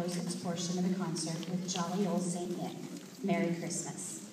close its portion of the concert with Jolly Old Saint Nick. Merry Christmas.